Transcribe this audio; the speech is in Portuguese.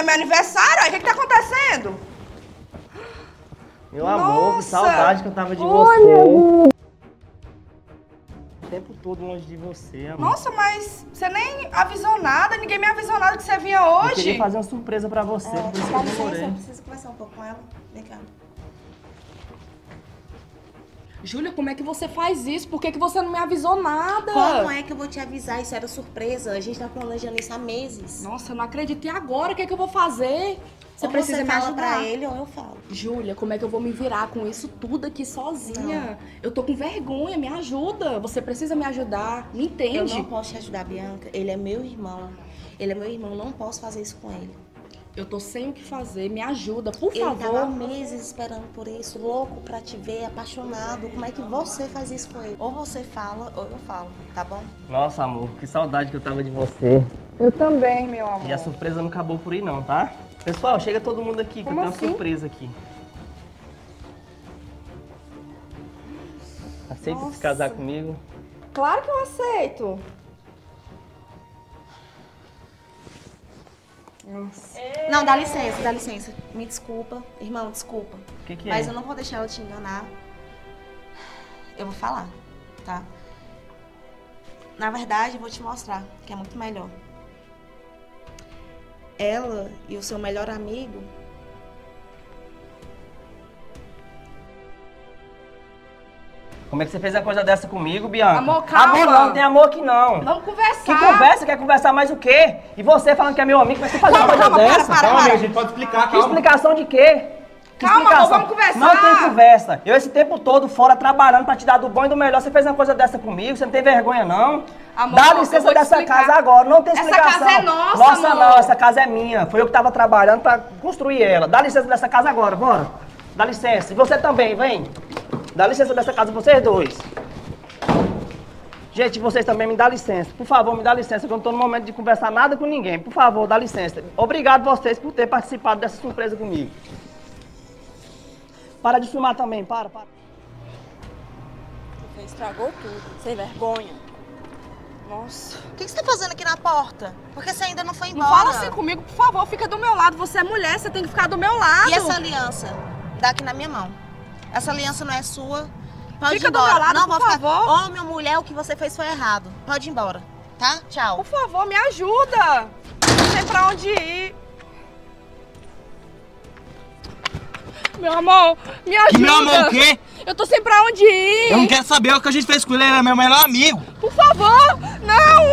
meu aniversário? O que tá acontecendo? Meu amor, que saudade que eu tava de Olha, você. O tempo todo longe de você, amor. Nossa, mas você nem avisou nada, ninguém me avisou nada que você vinha hoje. Eu queria fazer uma surpresa pra você, por isso que eu demorei. Eu preciso conversar um pouco com ela. Vem cá. Júlia, como é que você faz isso? Por que você não me avisou nada? Como é que eu vou te avisar? Isso era surpresa. A gente tá planejando isso há meses. Nossa, eu não acredito. E agora? O que é que eu vou fazer? Você Ou precisa você me fala ajudar. pra ele ou eu falo. Júlia, como é que eu vou me virar com isso tudo aqui sozinha? Eu tô com vergonha, me ajuda. Você precisa me ajudar, me entende? Eu não posso te ajudar, Bianca. Ele é meu irmão. Ele é meu irmão, não posso fazer isso com ele. Eu tô sem o que fazer, me ajuda, por Ele favor. tava há meses esperando por isso, louco pra te ver, apaixonado. Como é que você faz isso com ele? Ou você fala, ou eu falo, tá bom? Nossa, amor, que saudade que eu tava de você. Eu também, meu amor. E a surpresa não acabou por aí não, tá? Pessoal, chega todo mundo aqui, que Como eu tenho assim? uma surpresa aqui. Aceita se casar comigo? Claro que eu aceito. Nossa. Não, dá licença, dá licença. Me desculpa, irmão, desculpa. O que é? Mas eu não vou deixar ela te enganar. Eu vou falar, tá? Na verdade, eu vou te mostrar, que é muito melhor. Ela e o seu melhor amigo... Como é que você fez uma coisa dessa comigo, Bianca? Amor, calma. Amor não, tem amor aqui não. Vamos conversar. Que conversa? Quer conversar mais o quê? E você falando que é meu amigo, vai você fazer uma coisa dessa? Calma, amigo, a gente pode explicar, Que calma. explicação de quê? Que Calma, explicação? amor, vamos conversar. Não tem conversa. Eu esse tempo todo fora trabalhando pra te dar do bom e do melhor. Você fez uma coisa dessa comigo? Você não tem vergonha, não? Amor, dá eu licença vou te dessa explicar. casa agora. Não tem Essa explicação. casa é nossa, Nossa, amor. não. Essa casa é minha. Foi eu que tava trabalhando pra construir ela. Dá licença dessa casa agora, bora. Dá licença. E você também, vem. Dá licença dessa casa, vocês dois. Gente, vocês também me dá licença. Por favor, me dá licença, que eu não tô no momento de conversar nada com ninguém. Por favor, dá licença. Obrigado vocês por ter participado dessa surpresa comigo. Para de filmar também, para. Você estragou tudo, sem vergonha. Nossa. O que você tá fazendo aqui na porta? Porque você ainda não foi Não embora. fala assim comigo, por favor, fica do meu lado. Você é mulher, você tem que ficar do meu lado. E essa aliança? Dá aqui na minha mão. Essa aliança não é sua. Pode Fica ir do embora. meu lado, não, por vou ficar. favor. Ô, minha mulher, o que você fez foi errado. Pode ir embora, tá? Tchau. Por favor, me ajuda. Não sei pra onde ir. Meu amor, me ajuda. Meu amor, o quê? Eu tô sem pra onde ir. Eu não quero saber o que a gente fez com ele, ele é meu melhor amigo. Por favor, não.